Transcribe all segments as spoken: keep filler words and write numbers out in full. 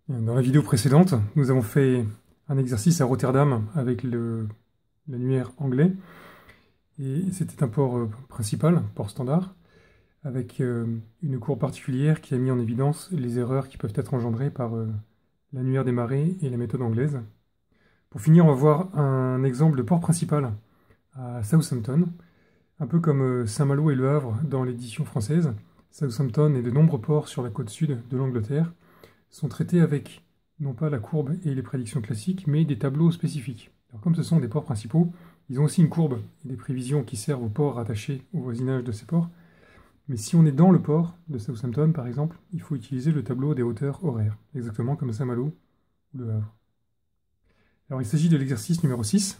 Dans la vidéo précédente, nous avons fait un exercice à Rotterdam avec l'annuaire anglais. Et c'était un port euh, principal, port standard, avec euh, une courbe particulière qui a mis en évidence les erreurs qui peuvent être engendrées par euh, l'annuaire des marées et la méthode anglaise. Pour finir, on va voir un exemple de port principal à Southampton, un peu comme euh, Saint-Malo et Le Havre dans l'édition française. Southampton et de nombreux ports sur la côte sud de l'Angleterre sont traités avec non pas la courbe et les prédictions classiques, mais des tableaux spécifiques. Alors, comme ce sont des ports principaux, ils ont aussi une courbe et des prévisions qui servent aux ports rattachés au voisinage de ces ports. Mais si on est dans le port de Southampton, par exemple, il faut utiliser le tableau des hauteurs horaires, exactement comme Saint-Malo ou Le Havre. Alors, il s'agit de l'exercice numéro six.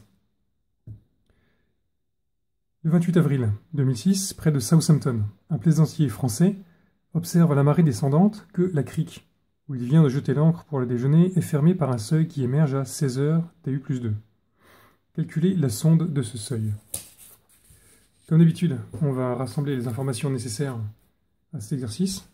Le vingt-huit avril deux mille six, près de Southampton, un plaisancier français observe à la marée descendante que la crique, où il vient de jeter l'ancre pour le déjeuner, est fermée par un seuil qui émerge à seize heures T U plus deux. Calculez la sonde de ce seuil. Comme d'habitude, on va rassembler les informations nécessaires à cet exercice.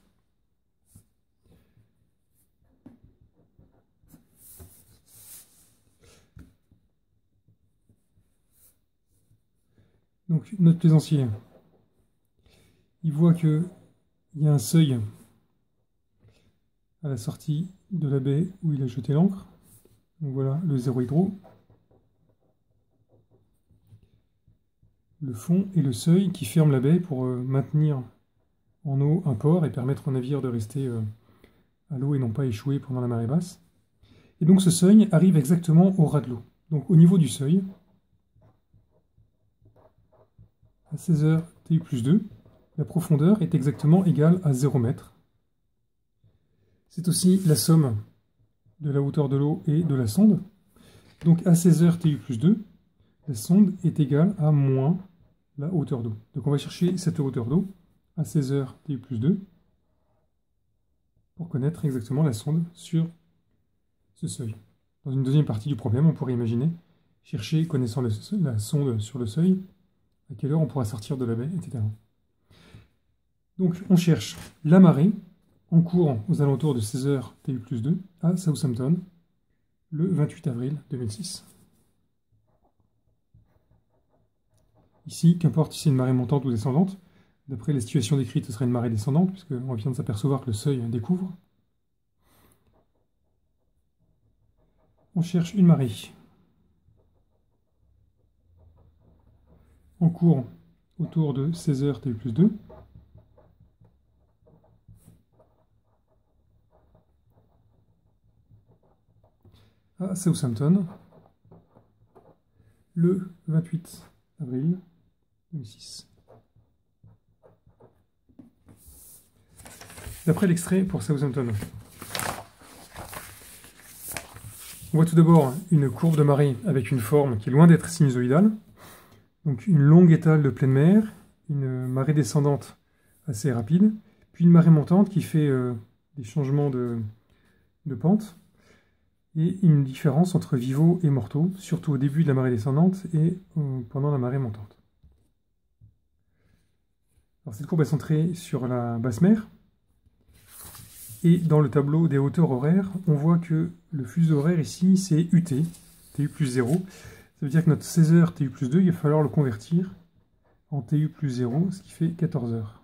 Donc notre plaisancier, il voit qu'il y a un seuil à la sortie de la baie où il a jeté l'ancre. Donc voilà le zéro hydro, le fond et le seuil qui ferment la baie pour euh, maintenir en eau un port et permettre au navire de rester euh, à l'eau et non pas échouer pendant la marée basse. Et donc ce seuil arrive exactement au ras de l'eau. Donc au niveau du seuil, à seize heures T U plus deux, la profondeur est exactement égale à zéro mètre. C'est aussi la somme de la hauteur de l'eau et de la sonde. Donc à seize heures T U plus deux, la sonde est égale à moins la hauteur d'eau. Donc on va chercher cette hauteur d'eau à seize heures T U plus deux pour connaître exactement la sonde sur ce seuil. Dans une deuxième partie du problème, on pourrait imaginer chercher, connaissant le, la sonde sur le seuil, à quelle heure on pourra sortir de la baie, et cetera. Donc on cherche la marée en cours aux alentours de seize heures T U plus deux à Southampton le vingt-huit avril deux mille six. Ici, qu'importe si c'est une marée montante ou descendante, d'après les situations décrites, ce serait une marée descendante, puisqu'on vient de s'apercevoir que le seuil découvre. On cherche une marée en cours autour de seize heures T U plus deux. À Southampton le vingt-huit avril deux mille six. D'après l'extrait pour Southampton, on voit tout d'abord une courbe de marée avec une forme qui est loin d'être sinusoïdale. Donc une longue étale de pleine mer, une marée descendante assez rapide, puis une marée montante qui fait euh, des changements de, de pente, et une différence entre vivaux et mortaux, surtout au début de la marée descendante et euh, pendant la marée montante. Alors cette courbe est centrée sur la basse mer, et dans le tableau des hauteurs horaires, on voit que le fuseau horaire ici, c'est U T, T U plus zéro. Ça veut dire que notre seize heures T U plus deux, il va falloir le convertir en T U plus zéro, ce qui fait quatorze heures.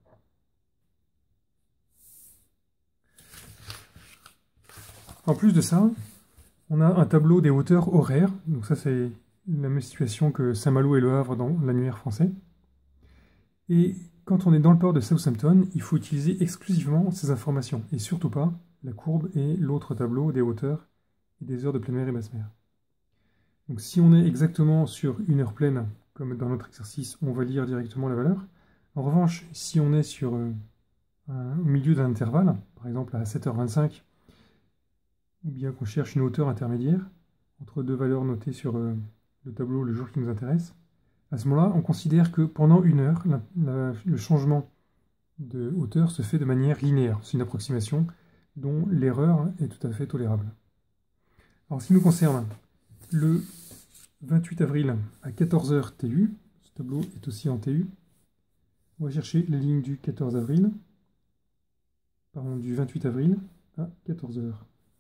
En plus de ça, on a un tableau des hauteurs horaires. Donc ça, c'est la même situation que Saint-Malo et Le Havre dans l'annuaire français. Et quand on est dans le port de Southampton, il faut utiliser exclusivement ces informations, et surtout pas la courbe et l'autre tableau des hauteurs et des heures de pleine mer et basse mer. Donc si on est exactement sur une heure pleine, comme dans notre exercice, on va lire directement la valeur. En revanche, si on est sur euh, un, au milieu d'un intervalle, par exemple à sept heures vingt-cinq, ou bien qu'on cherche une hauteur intermédiaire, entre deux valeurs notées sur euh, le tableau le jour qui nous intéresse, à ce moment-là, on considère que pendant une heure, la, la, le changement de hauteur se fait de manière linéaire. C'est une approximation dont l'erreur est tout à fait tolérable. Alors, en ce qui nous concerne, le vingt-huit avril à quatorze heures T U, ce tableau est aussi en T U, on va chercher la ligne du quatorze avril, pardon, du vingt-huit avril à quatorze heures.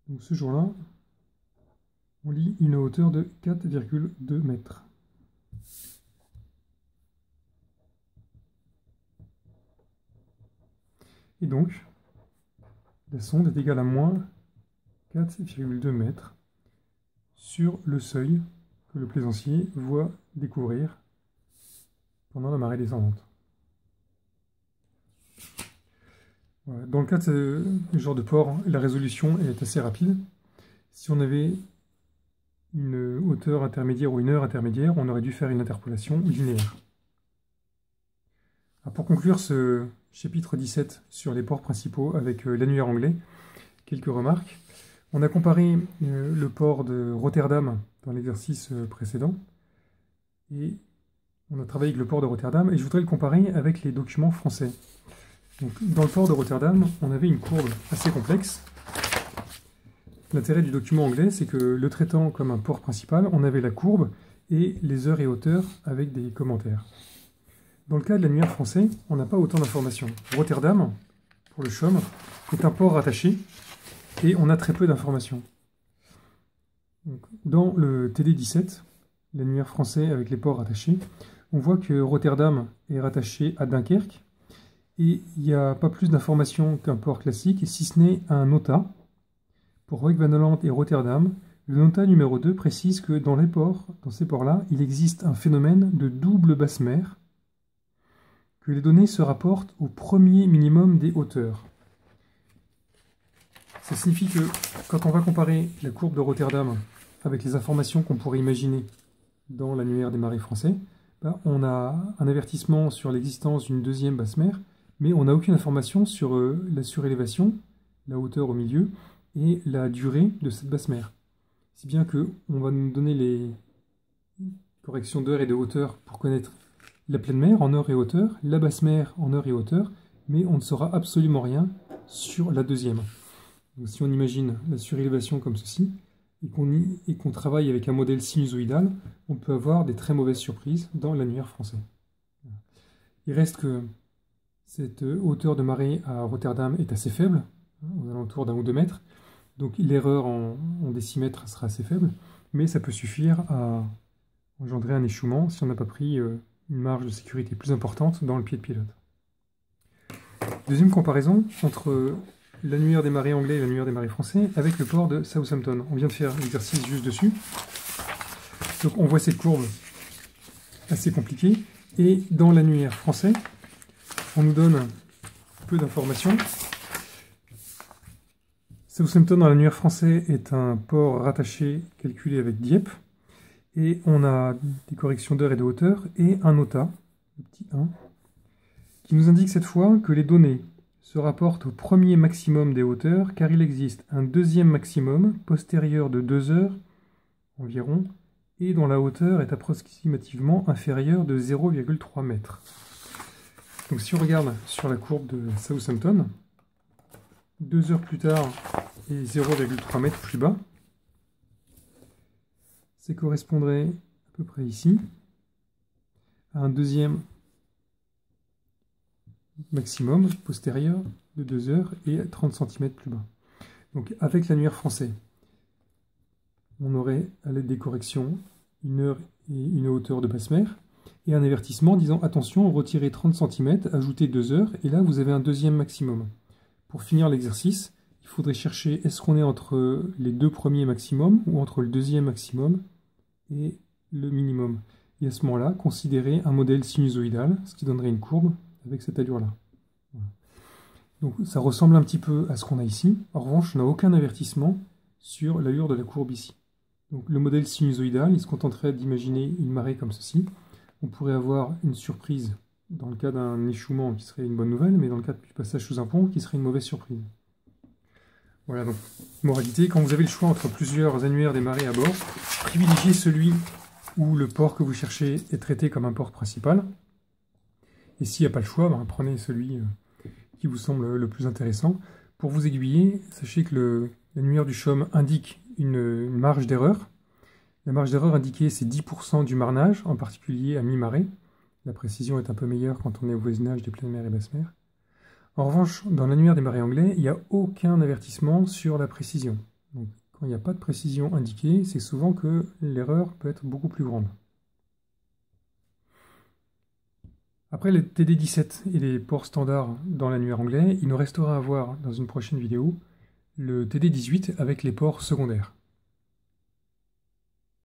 Donc ce jour-là, on lit une hauteur de quatre virgule deux mètres. Et donc, la sonde est égale à moins quatre virgule deux mètres sur le seuil que le plaisancier voit découvrir pendant la marée descendante. Voilà. Dans le cas de ce genre de port, la résolution est assez rapide. Si on avait une hauteur intermédiaire ou une heure intermédiaire, on aurait dû faire une interpolation linéaire. Alors pour conclure ce chapitre dix-sept sur les ports principaux avec euh, l'annuaire anglais, quelques remarques. On a comparé euh, le port de Rotterdam dans l'exercice euh, précédent, et on a travaillé avec le port de Rotterdam, et je voudrais le comparer avec les documents français. Donc, dans le port de Rotterdam, on avait une courbe assez complexe. L'intérêt du document anglais, c'est que le traitant comme un port principal, on avait la courbe et les heures et hauteurs avec des commentaires. Dans le cas de l'annuaire français, on n'a pas autant d'informations. Rotterdam, pour le C H O M, est un port rattaché et on a très peu d'informations. Dans le T D dix-sept, l'annuaire français avec les ports rattachés, on voit que Rotterdam est rattaché à Dunkerque et il n'y a pas plus d'informations qu'un port classique, si ce n'est un nota. Pour Roek van Holland et Rotterdam, le nota numéro deux précise que dans les ports, dans ces ports-là, il existe un phénomène de double basse mer, que les données se rapportent au premier minimum des hauteurs. Ça signifie que quand on va comparer la courbe de Rotterdam avec les informations qu'on pourrait imaginer dans l'annuaire des marées français, ben on a un avertissement sur l'existence d'une deuxième basse mer, mais on n'a aucune information sur euh, la surélévation, la hauteur au milieu, et la durée de cette basse mer. Si bien qu'on va nous donner les corrections d'heure et de hauteur pour connaître la pleine mer en heure et hauteur, la basse mer en heure et hauteur, mais on ne saura absolument rien sur la deuxième. Donc, si on imagine la surélévation comme ceci, et qu'on qu'on travaille avec un modèle sinusoïdal, on peut avoir des très mauvaises surprises dans l'annuaire français. Il reste que cette hauteur de marée à Rotterdam est assez faible, hein, aux alentours d'un ou deux mètres, donc l'erreur en, en décimètres sera assez faible, mais ça peut suffire à engendrer un échouement si on n'a pas pris euh, une marge de sécurité plus importante dans le pied de pilote. Deuxième comparaison entre l'annuaire des marées anglais et l'annuaire des marées français avec le port de Southampton. On vient de faire l'exercice juste dessus. Donc on voit cette courbe assez compliquée. Et dans l'annuaire français, on nous donne peu d'informations. Southampton dans l'annuaire français est un port rattaché calculé avec Dieppe. Et on a des corrections d'heure et de hauteur et un nota, le petit un, qui nous indique cette fois que les données se rapportent au premier maximum des hauteurs, car il existe un deuxième maximum postérieur de deux heures environ, et dont la hauteur est approximativement inférieure de zéro virgule trois mètres. Donc si on regarde sur la courbe de Southampton, deux heures plus tard et zéro virgule trois mètres plus bas, ça correspondrait à peu près ici à un deuxième maximum postérieur de deux heures et trente centimètres plus bas. Donc avec l'annuaire français, on aurait à l'aide des corrections une heure et une hauteur de basse mer et un avertissement disant attention, retirez trente centimètres, ajoutez deux heures et là vous avez un deuxième maximum. Pour finir l'exercice, il faudrait chercher est-ce qu'on est entre les deux premiers maximums ou entre le deuxième maximum et le minimum. Et à ce moment-là, considérer un modèle sinusoïdal, ce qui donnerait une courbe avec cette allure-là. Voilà. Donc ça ressemble un petit peu à ce qu'on a ici. En revanche, on n'a aucun avertissement sur l'allure de la courbe ici. Donc le modèle sinusoïdal, il se contenterait d'imaginer une marée comme ceci. On pourrait avoir une surprise dans le cas d'un échouement qui serait une bonne nouvelle, mais dans le cas du passage sous un pont qui serait une mauvaise surprise. Voilà, donc, moralité, quand vous avez le choix entre plusieurs annuaires des marées à bord, privilégiez celui où le port que vous cherchez est traité comme un port principal. Et s'il n'y a pas le choix, ben, prenez celui qui vous semble le plus intéressant. Pour vous aiguiller, sachez que l'annuaire du C H O M indique une, une marge d'erreur. La marge d'erreur indiquée, c'est dix pour cent du marnage, en particulier à mi-marée. La précision est un peu meilleure quand on est au voisinage des pleines mers et basses mers. En revanche, dans l'annuaire des marées anglais, il n'y a aucun avertissement sur la précision. Donc, quand il n'y a pas de précision indiquée, c'est souvent que l'erreur peut être beaucoup plus grande. Après les T D dix-sept et les ports standards dans l'annuaire anglais, il nous restera à voir dans une prochaine vidéo le T D dix-huit avec les ports secondaires.